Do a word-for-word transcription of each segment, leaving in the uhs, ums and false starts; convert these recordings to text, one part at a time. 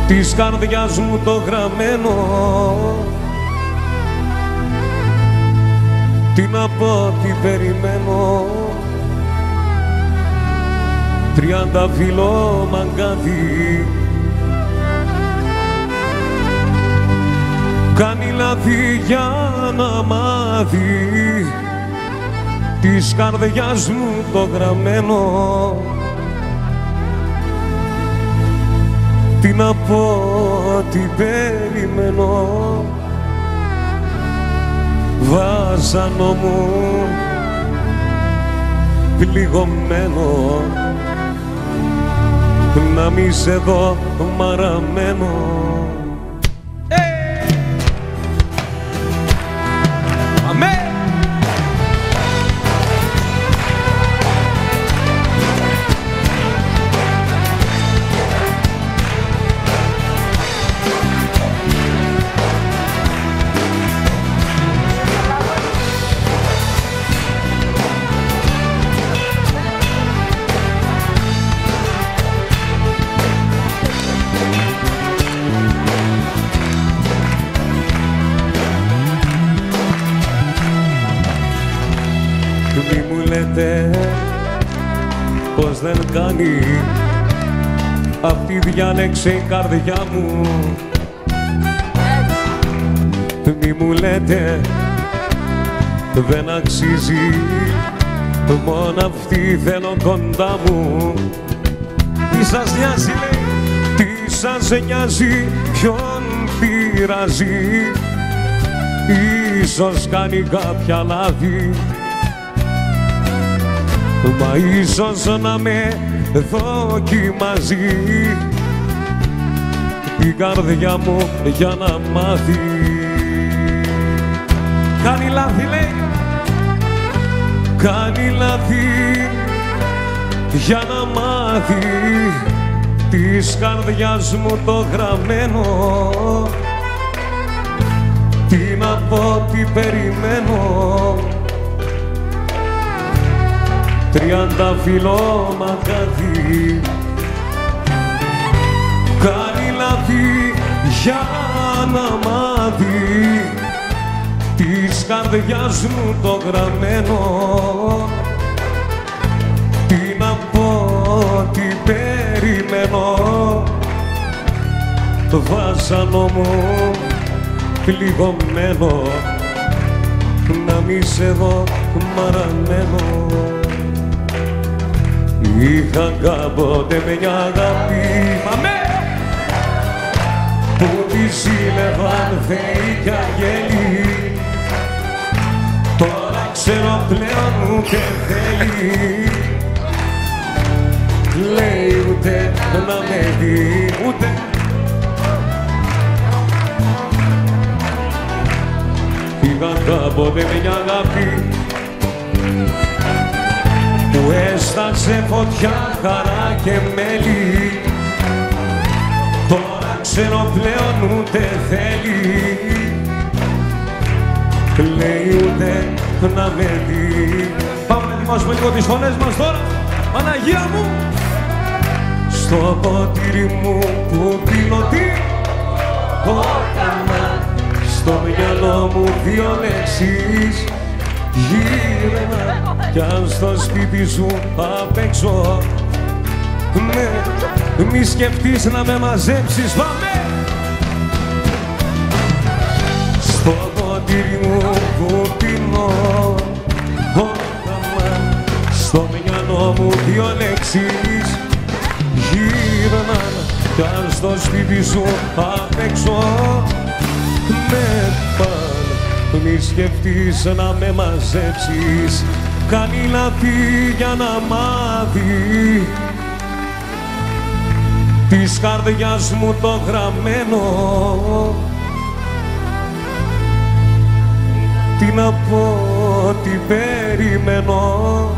της καρδιάς μου το γραμμένο. Τι να πω, τι περιμένω, τριάντα φυλλό μαγκάδι. Κάνει λάθη για να μάθει της καρδιάς μου το γραμμένο. Τι να πω, τι περιμένω, βάσανο μου πληγωμένο, να μη σε δω μαραμένο. Μη μου λέτε πως δεν κάνει, αυτή διάλεξε η καρδιά μου. Μη μου λέτε δεν αξίζει, μόνο αυτή θέλω κοντά μου. Τι σας νοιάζει λέει, τι σας νοιάζει, ποιον πειράζει, ίσως κάνει κάποια λάθη, μα ίσως να με δοκιμάζει την καρδιά μου για να μάθει. Κάνει λάθη λέει, κάνει λάθη για να μάθει της καρδιάς μου το γραμμένο. Τι να πω, τι περιμένω, τριάντα φυλλό μαγκάδι. Κάνει λάθη για να μάθει της καρδιάς μου το γραμμένο. Τι να πω, τι περιμένω, το βάσανο μου πληγωμένο, να μη σε δω μαραμένο. Είχα κάποτε μια αγάπη, μαμέ, που τη ζήλευαν θεοί κι αγγέλοι. Τώρα ξέρω πλέον ούτε θέλει, λέει ούτε να με δει, ούτε. Είχα κάποτε μια αγάπη που έστασε φωτιά, χαρά και μέλι. Τώρα ξέρω πλέον ούτε θέλει, λέει ούτε να με δει. Πάμε να ετοιμάσουμε λίγο τις φωνές μας τώρα, Παναγία μου. Στο ποτήρι μου που πίνω τι όραμα, στο μυαλό μου δύο λέξεις γύρνα, κι αν στο σπίτι σου απ' έξω ναι, μη σκεφτείς να με μαζέψεις. Πάμε! Στο ποτήρι μου που πίνω όραμα, στο μυαλό μου δύο λέξεις γύρνα, κι αν στο σπίτι σου απ' έξω με πάνε, μη σκεφτείς να με μαζέψεις. Κάνει λάθη για να μάθει της καρδιάς μου το γραμμένο. Τι να πω, τι περιμένω,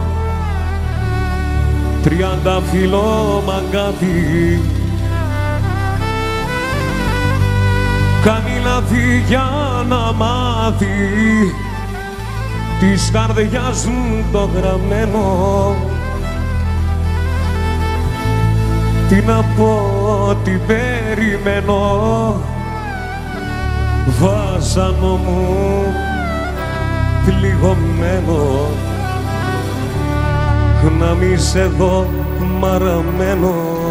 τριάντα φυλλό μαγκάδι. Κάνει λάθη για να μάθει της καρδιάς μου το γραμμένο. Τι να πω, τι περιμένω, βάσανο μου πληγωμένο, να μη σε δω μαραμένο.